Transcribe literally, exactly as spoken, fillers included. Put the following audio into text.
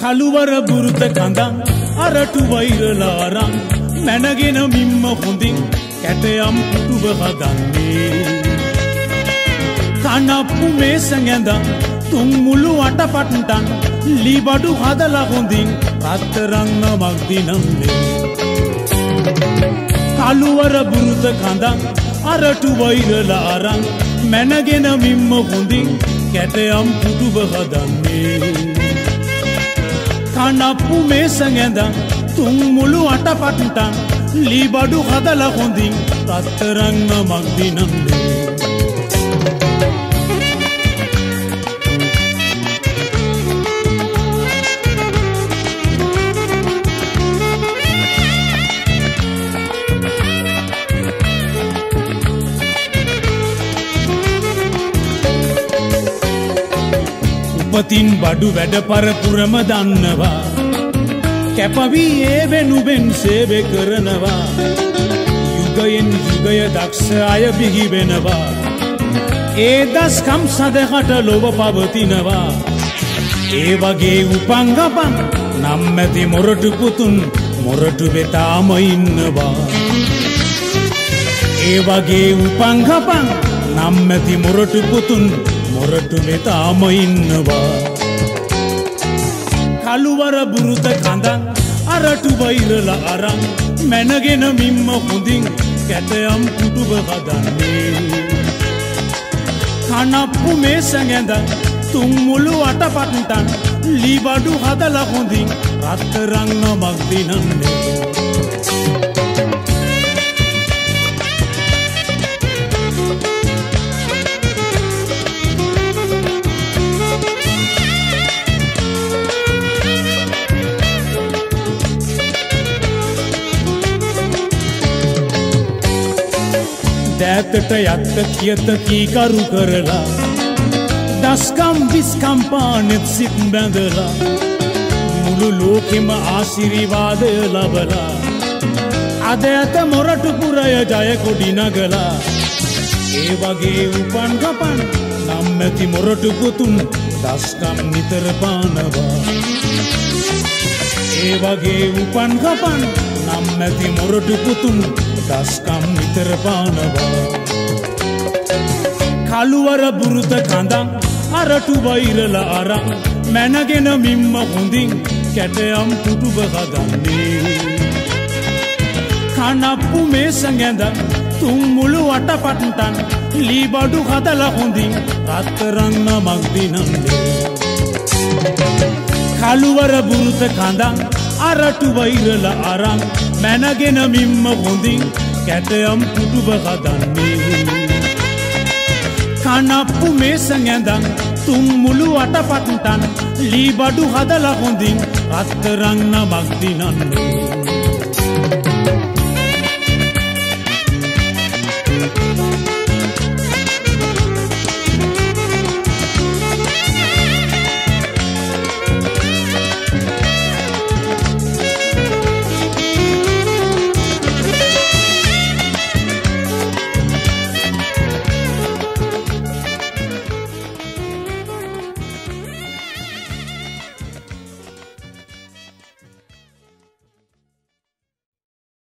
කළුවර බුරුත කඳන් අරටු වෛරලාරන් මැනගෙන මිම්ම හොඳින් කැටයම් පුටුව හදන්නේ කනප්පු මේස ගැඳන් තුන් මුළු අටපට්ටන් ලීබඩු හදලා හොඳින් රත්තරන් නමක් දිනන්නේ කළුවර බුරුත කඳන් අරටු වෛරලාරන් මැනගෙන මිම්ම හොඳින් කැටයම් පුටුව හදන්නේ කනප්පු මේස ගැඳන් තුන් මුළු අටපට්ටන් ලීබඩු හදලා හොඳින් රත්තරන් නමක් දිනන්නේ උපතින් බඩු වැඩ පරපුරම දන්නවා කැපවී ඒ වෙනුවෙන් සේවය කරනවා යුගයෙන් යුගය දක්ෂ අය බිහි වෙනවා ඒ දස්කම් සදහට ලොව පවතිනවා ඒ වගේ උපංගපන් නම් ඇති මොරටු පුතුන් මොරටු වෙතාම ඉන්නවා ඒ වගේ උපංගපන් නම් ඇති මොරටු පුතුන් මොරටු වෙතාම ඉන්නවා කළුවර බුරුත කඳන් අරටු වෛරලා අරන් මැනගෙන මිම්ම හොඳින් කැටයම් පුටුව හදන්නේ කනප්පු මේස ගැඳන් තුන් මුළු අටපට්ටන් ලීබඩු හදලා හොඳින් රත්තරන් නමක් දිනන්නේ දෑතට යත්ත කියත කීකරු කරලා දස්කම් විස්කම් පානෙත් සිත් බැඳලා මුළු ලෝකෙම ආශිර්වාදය ලබලා අද ඇත මොරටු පුරය ජය කොඩි නගලා ඒ වගේ උපන් ගපන් නම් ඇති මොරටු පුතුන් දස්කම් නිතර පානවා ඒ වගේ උපන් ගපන් නම් ඇති මොරටු පුතුන් දස්කම් නිතර පානවා කළුවර බුරුත කඳන් අරටු වෛරලා අරන් මැනගෙන මිම්ම හොඳින් කැටයම් පුටුව හදන්නේ කනප්පු මේස ගැඳන් තුන් මුළු අටපට්ටන් ලීබඩු හදලා හොඳින් රත්තරන් නමක් දිනන්නේ කළුවර බුරුත කඳන් අරටු වෛරලා අරන් මැනගෙන මිම්ම හොඳින් කැටයම් පුටුව හදන්නේ කනප්පු මේස ගැඳන් තුන් මුළු අටපට්ටන් ලීබඩු හදලා හොඳින් රත්තරන් නමක් දිනන්නේ